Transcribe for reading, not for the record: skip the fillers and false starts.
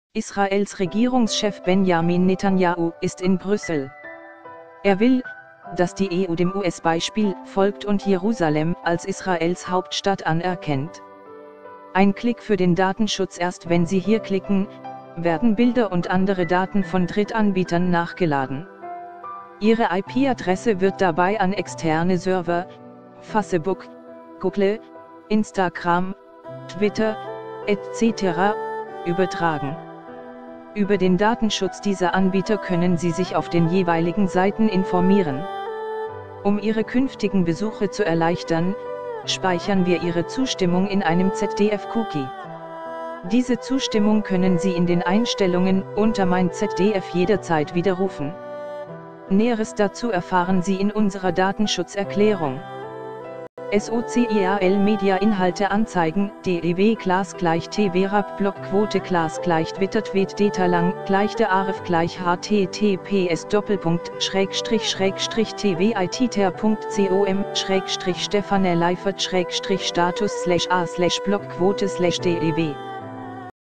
Israels Regierungschef Benjamin Netanyahu ist in Brüssel. Er will, dass die EU dem US-Beispiel folgt und Jerusalem als Israels Hauptstadt anerkennt. Ein Klick für den Datenschutz. Erst wenn Sie hier klicken, werden Bilder und andere Daten von Drittanbietern nachgeladen. Ihre IP-Adresse wird dabei an externe Server, Facebook, Google, Instagram, Twitter, etc. übertragen. Über den Datenschutz dieser Anbieter können Sie sich auf den jeweiligen Seiten informieren. Um Ihre künftigen Besuche zu erleichtern, speichern wir Ihre Zustimmung in einem ZDF-Cookie. Diese Zustimmung können Sie in den Einstellungen unter Mein ZDF jederzeit widerrufen. Näheres dazu erfahren Sie in unserer Datenschutzerklärung. SOCIAL Media Inhalte anzeigen, DEW Class gleich TWRAP Blockquote Class gleich Twitter Tweet Data lang gleich der AREF gleich HTTPS /TWITTER.com/Stefanel Leifert /Status/A/Blockquote/DEW